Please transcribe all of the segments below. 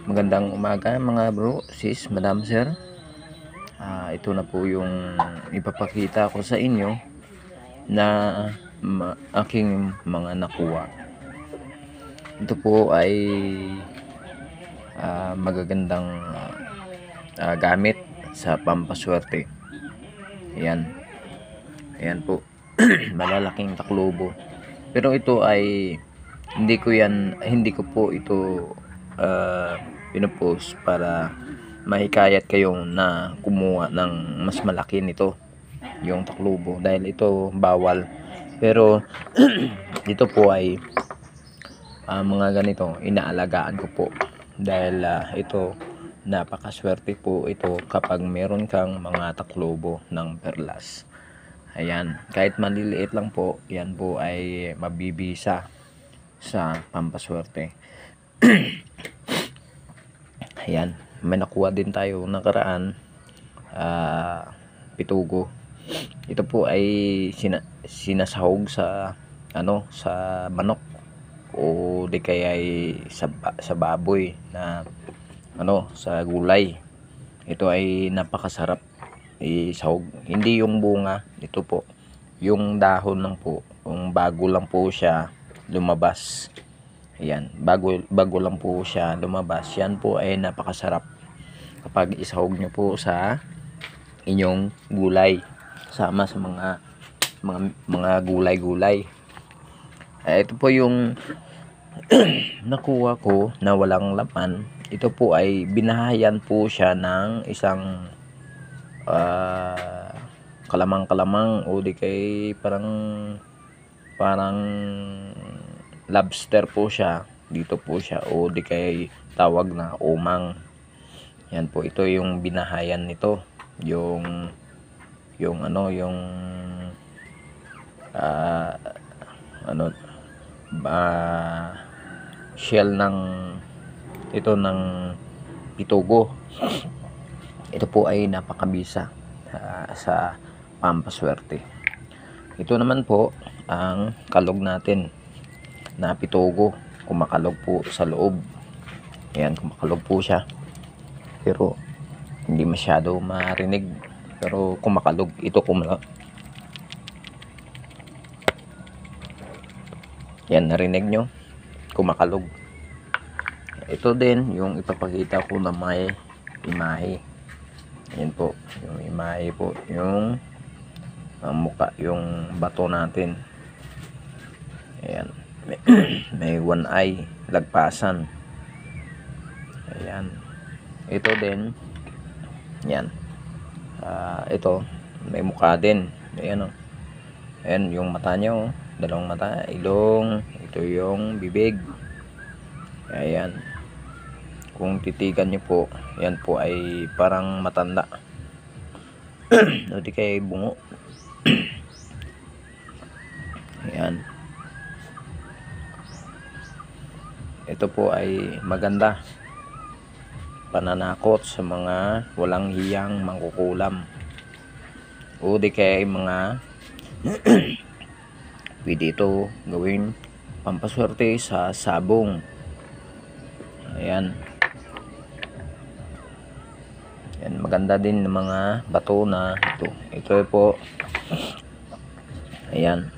Magandang umaga mga bro, sis, madam, sir. Ito na po yung ipapakita ko sa inyo na aking mga nakuha. Ito po ay magagandang gamit sa pampaswerte. Ayan po. Malalaking taklobo. Pero ito ay hindi ko po ito pinupost para mahikayat kayong na kumuha ng mas malaki nito, yung taklobo, dahil ito bawal. Pero dito po ay mga ganito inaalagaan ko po, dahil ito napakaswerte po ito kapag meron kang mga taklobo ng perlas. Ayan, kahit maliliit lang po, yan po ay mabibisa sa pampaswerte. Ayan, may nakuha din tayo nakaraan, pitugo. Ito po ay sinasahog sa sa manok o di kaya ay sa baboy na sa gulay. Ito ay napakasarap isahog. Hindi yung bunga, ito po yung dahon lang po, yung bago lang po siya lumabas. Ayan, bago lang po siya lumabas. Yan po ay napakasarap kapag isahog nyo po sa inyong gulay, sama sa mga gulay-gulay. Ito po yung nakuha ko na walang laman. Ito po ay binahayan po siya ng isang kalamang o di kay parang lobster po siya. Dito po siya, o di kay tawag na umang. Yan po, ito yung binahayan nito, yung shell ng pitugo. Ito po ay napakabisa sa pampaswerte. Ito naman po ang kalog natin na pitugo, kumakalog po sa loob. Ayan, kumakalog po siya, pero hindi masyado marinig, pero kumakalog. Ito yan, narinig nyo, kumakalog. Ito din yung ipapakita ko na may imahe. Ayan po yung imahe po, yung mukha, yung bato natin. Ayan, may one eye, lagpasan. Ayan, ito din yan, ito may mukha din. Ayan, ayan yung mata nyo, dalawang mata, ilong. Ito yung bibig. Ayan, kung titigan nyo po, yan po ay parang matanda o di kay bungo. Ayan, ito po ay maganda pananakot sa mga walang hiyang mangkukulam o di kaya mga pwede ito gawin pampaswerte sa sabong. Ayan, yan, maganda din ng mga bato na ito po. Ayan,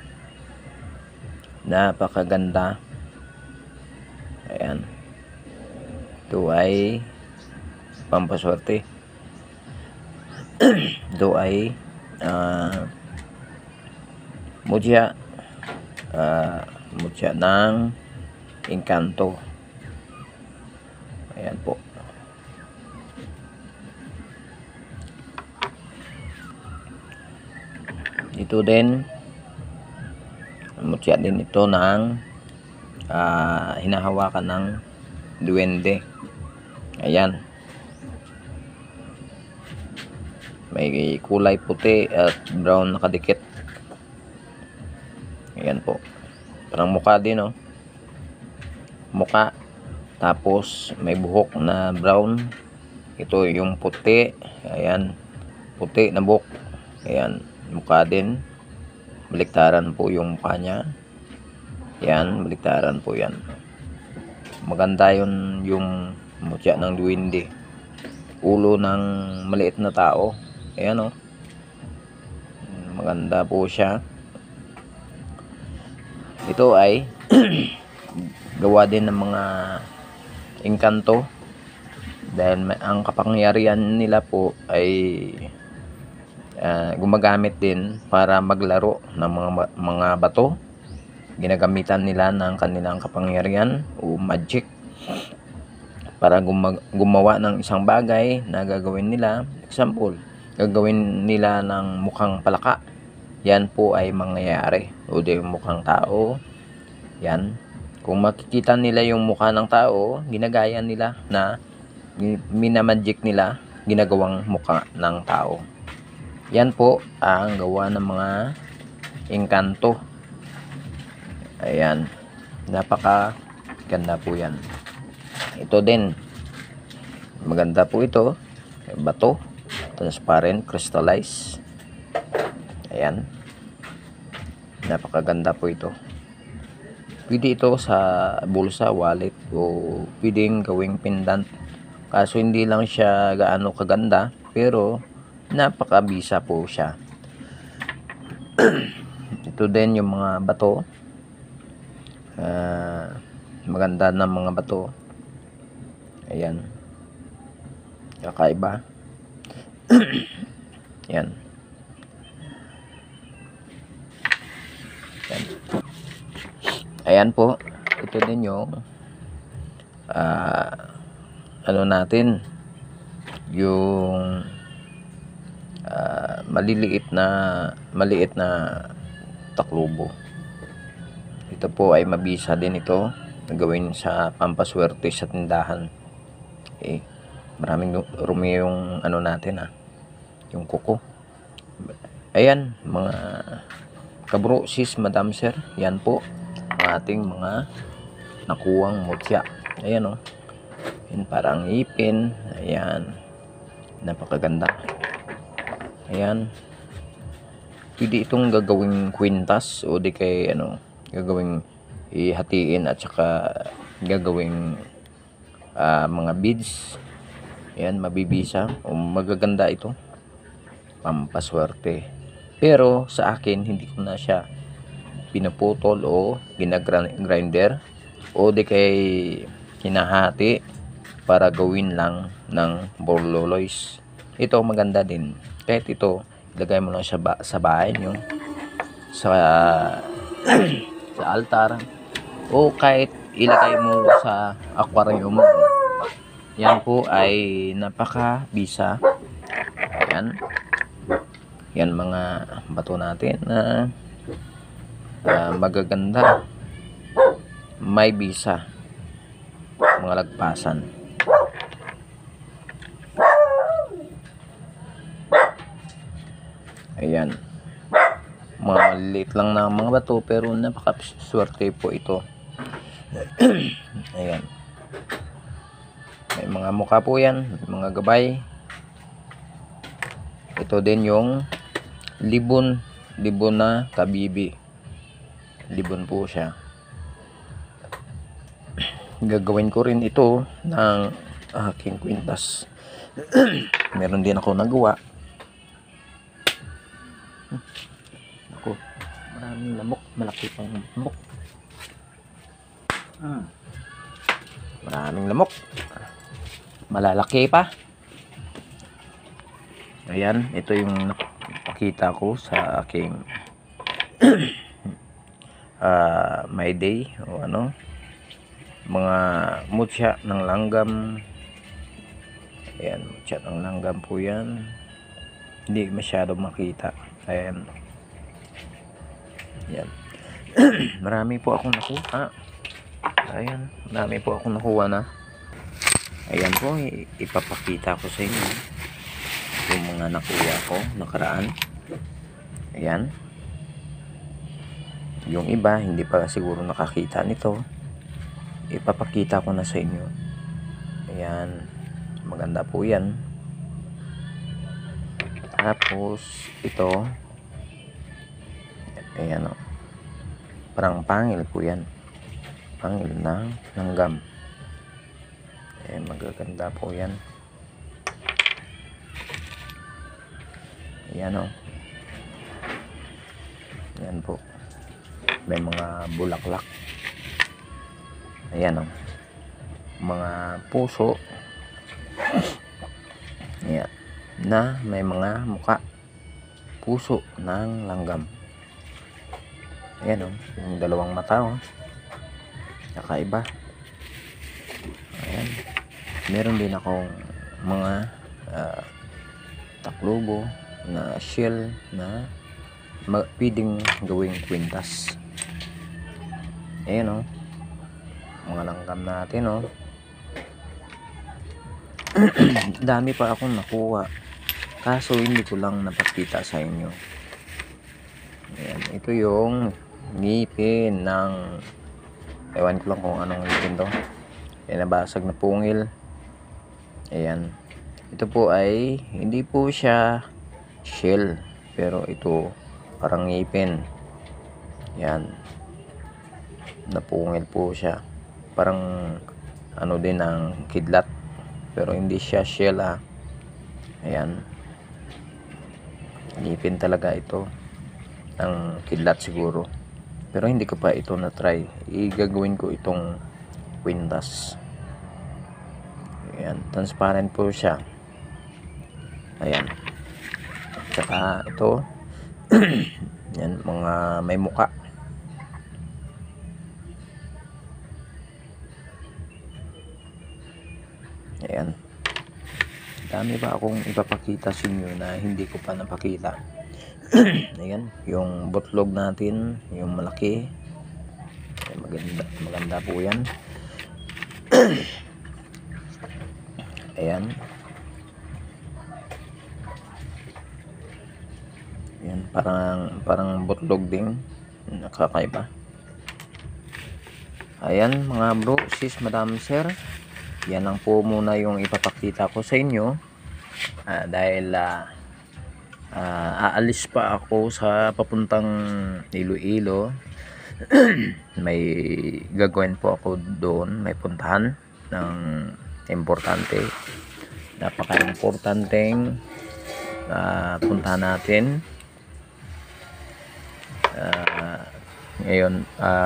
napakaganda. Ayan, ito ay pampaswerte. Ito ay mutya ng engkanto. Ayan po. Ito din mutya din ito ng hinahawakan ng duwende. Ayan, may kulay puti at brown nakadikit. Ayan po, parang mukha din, mukha, tapos may buhok na brown. Ito yung puti. Ayan, puti na buhok. Ayan, mukha din, baliktaran po yung mukha niya. Yan, baliktaran po yan. Maganda yun, yung mutya ng duwende, ulo ng maliit na tao. Ayan, maganda po siya. Ito ay gawa din ng mga engkanto, dahil ang kapangyarihan nila po ay gumagamit din para maglaro ng mga bato. Ginagamitan nila ng kanilang kapangyarihan o magic para gumawa ng isang bagay na gagawin nila. Example, gagawin nila ng mukhang palaka. Yan po ay mangyayari. O di mukhang tao. Yan. Kung makikita nila yung mukha ng tao, ginagaya nila na minamagic nila, ginagawang mukha ng tao. Yan po ang gawa ng mga engkanto. Ayan, napaka ganda po yan. Ito din, maganda po ito. Bato, transparent, crystallized. Ayan, napakaganda po ito. Pwede ito sa bulsa, wallet, o pwedeng gawing pendant. Kaso hindi lang siya gaano kaganda, pero napakabisa po siya. Ito din yung mga bato. Maganda ng mga bato. Ayan, kakaiba. Yan. Yan. Ayan po, ito din yung ano natin, yung maliit na taklubo. Ito po ay mabisa din ito, gawin sa pampaswerte sa tindahan. Maraming rumi yung ano natin, yung kuko. Ayan, mga kabro, sis, madam, sir, yan po ang ating mga nakuwang mutya. Ayan, yun, parang ipin. Ayan, napakaganda. Ayan, pwede itong gagawing kwintas, o di kay gagawing ihatiin, at saka gagawing mga beads. Ayan, mabibisa o magaganda ito, pampaswerte. Pero sa akin, hindi ko na siya pinuputol o ginagrinder, o di kay hinahati para gawin lang ng borloloys. Ito maganda din. Kahit ito, ilagay mo lang sa bahay nyo, sa sa altar, o kahit ilagay mo sa aquarium. Yan po ay napakabisa. Ayan, yan mga bato natin na magaganda, may bisa, mga lagpasan. Ayan, mga maliit lang na mga bato, pero napakaswerte po ito. Ayan, may mga mukha po yan, mga gabay. Ito din yung libon na kabibi. Libon po siya. Gagawin ko rin ito ng aking kwintas. Meron din ako nagawa. Ako, maraming lamok, malaki pang lamok. Maraming lamok, malalaki pa. Ayan, ito yung nakita ko sa aking my day, o mga mutya ng langgam. Ayan, mutya ng langgam po yan, hindi masyado makita. Ayan, yan. Marami po akong nakuha. Ayan, marami po akong nakuha na. Ayan po, ipapakita ko sa inyo yung mga nakuha ko nakaraan. Ayan, yung iba hindi pa siguro nakakita nito, ipapakita ko na sa inyo. Ayan, maganda po yan. Tapos ito, ayan, parang pangil po yan, pangil ng langgam. Ayan, magaganda po yan. Ayan o. Ayan po. May mga bulaklak. Ayan o. Mga puso. Ayan. Na may mga muka. Puso ng langgam. Ayan o. Yung dalawang mata o. Kakaiba. Ayan. Meron din akong mga taklobo na shell na pwedeng gawing kwintas. Ayan o. Mga langgam natin o. Dami pa akong nakuha. Kaso hindi ko lang napakita sa inyo. Ayan. Ito yung ngipin ng, ewan ko lang kung anong ngipin to. Ayan, nabasag na pungil. Ayan. Ito po ay hindi po siya shell, pero ito parang ngipin. Ayan. Napungil po siya. Parang ano din ang kidlat, pero hindi siya shell ha. Ayan. Ngipin talaga ito. Ang kidlat siguro. Pero hindi ko pa ito na try. Igagawin ko itong kwintas. Ayan, transparent po siya. Ayan. Tsaka ito. Yan, mga may muka. Ayan. Dami pa akong ipapakita sa inyo na hindi ko pa napakita. Ayan, yung butlog natin, yung malaki. Ayan, maganda po yan. Ayan. Ayan, parang butlog din. Nakakaiba. Ayan mga bro, sis, madam, sir. Yan lang po muna yung ipapakita ko sa inyo. Dahil aalis pa ako sa papuntang Iloilo. May gagawin po ako doon. May puntahan ng importante, napaka-importanteng puntahan natin ngayon.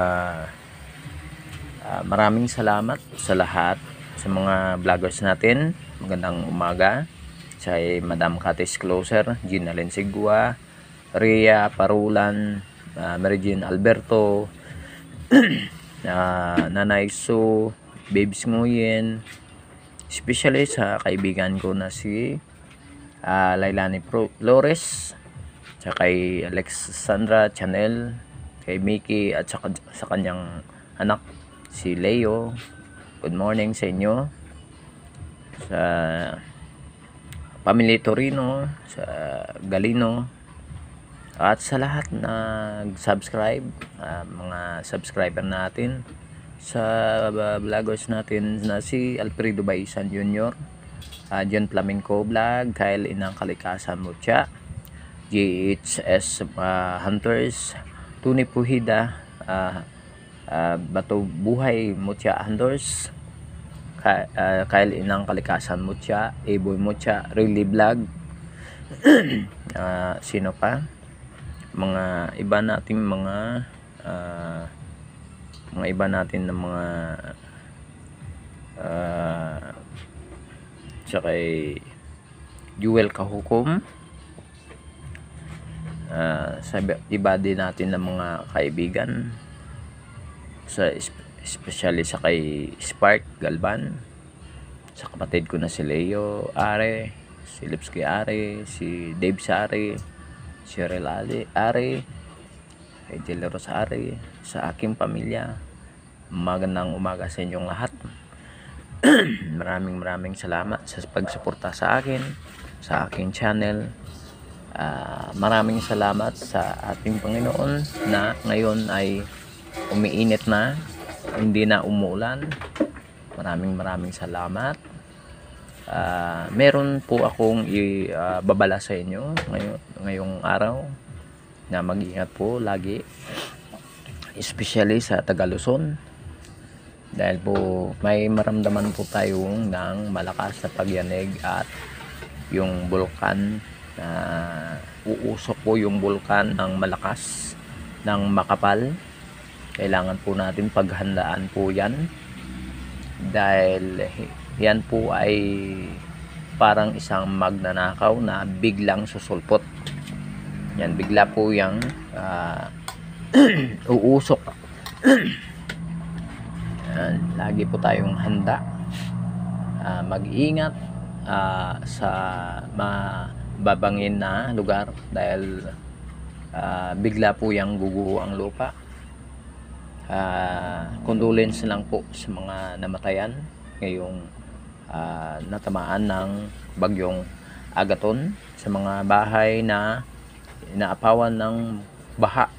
Maraming salamat sa lahat, sa mga vloggers natin. Magandang umaga sa Madam Katis Closer, Gina Lensigua, Rhea Parulan, Mary Jean Alberto, Nanay Sue, Babes Nguyen, especially sa kaibigan ko na si Lailani Flores, sa kay Alexandra Chanel, kay Mickey, at sa kanyang anak si Leo. Good morning sa inyo. Sa Pamilya Torino, sa Galino, at sa lahat na subscribe, mga subscriber natin, sa vloggers natin na si Alfredo Baisan Jr., John Flamenco Vlog, Kyle Inang Kalikasan Mutya, GHS Hunters, Tuni Puhida, Bato Buhay Mutya Hunters, Kyle Inang Kalikasan Mutya, Eboy Mutya, Really Vlog, sino pa? Mga iba nating mga iba natin na mga sa kay Jewel Kahukom, sa iba din natin na mga kaibigan, sa especially sa kay Spark Galban, sa kapatid ko na si Leo Are, si Lipsky Are, si Dave Sare, si Relali Are, kay Delero Are, sa aking pamilya. Magandang umaga sa inyong lahat. Maraming salamat sa pagsuporta sa akin, sa aking channel. Maraming salamat sa ating Panginoon na ngayon ay umiinit na, hindi na umuulan. Maraming salamat. Meron po akong babala sa inyo ngayong araw, na mag-ingat po lagi, especially sa Taga Luzon, dahil po may maramdaman po tayong ng malakas na pagyanig at yung bulkan na uusok po yung bulkan ng malakas ng makapal. Kailangan po natin paghandaan po yan dahil yan po ay parang isang magnanakaw na biglang susulpot. Yan, bigla po yung uusok. Yan, lagi po tayong handa, mag-ingat sa mababangin na lugar dahil bigla po yung guguho ang lupa. Condolence lang po sa mga namatayan ngayong natamaan ng bagyong Agaton, sa mga bahay na inaapawan ng baha.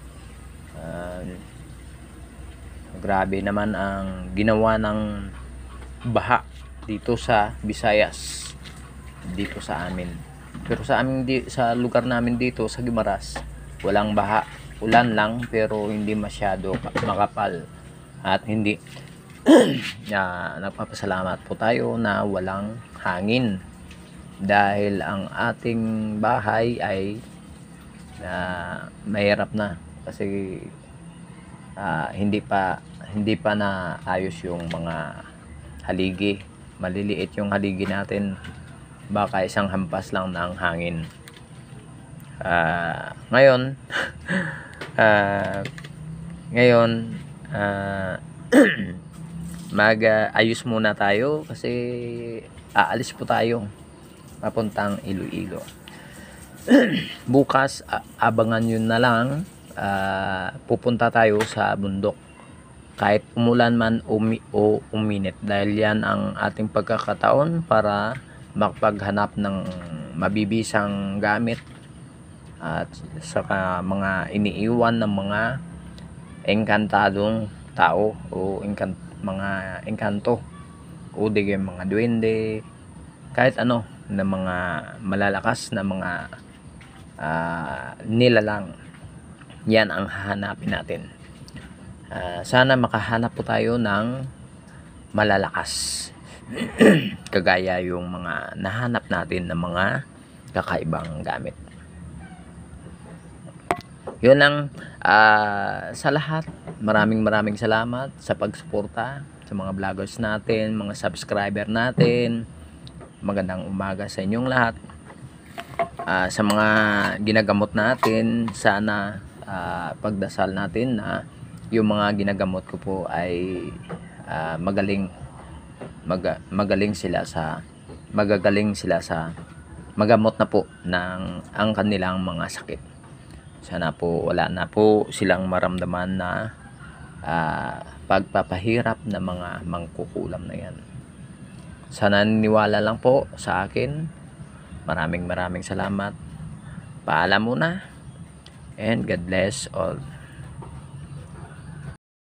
Grabe naman ang ginawa ng baha dito sa Visayas, dito sa amin. Pero sa amin, sa lugar namin dito sa Guimaras, walang baha, ulan lang pero hindi masyado makapal at hindi nagpapasalamat po tayo na walang hangin dahil ang ating bahay ay mahirap na kasi hindi pa na ayos yung mga haligi. Maliliit yung haligi natin, baka isang hampas lang ng hangin. Ngayon mag-ayos muna tayo kasi aalis po tayo papuntang Iloilo. Bukas abangan yun na lang, pupunta tayo sa bundok kahit umulan man o uminit dahil yan ang ating pagkakataon para makapaghanap ng mabibisang gamit at saka mga iniiwan ng mga engkantadong tao o mga engkanto o di mga duwende, kahit ano na mga malalakas na mga nilalang. Yan ang hahanapin natin. Sana makahanap po tayo ng malalakas kagaya yung mga nahanap natin ng mga kakaibang gamit. Yun lang. Sa lahat, maraming salamat sa pagsuporta sa mga vloggers natin, mga subscriber natin. Magandang umaga sa inyong lahat. Sa mga ginagamot natin, sana pagdasal natin na yung mga ginagamot ko po ay magagaling sila sa magamot na po ng ang kanilang mga sakit. Sana po wala na po silang maramdaman na pagpapahirap na mga mangkukulam na yan. Sana niwala lang po sa akin. Maraming salamat. Paalam muna and God bless all.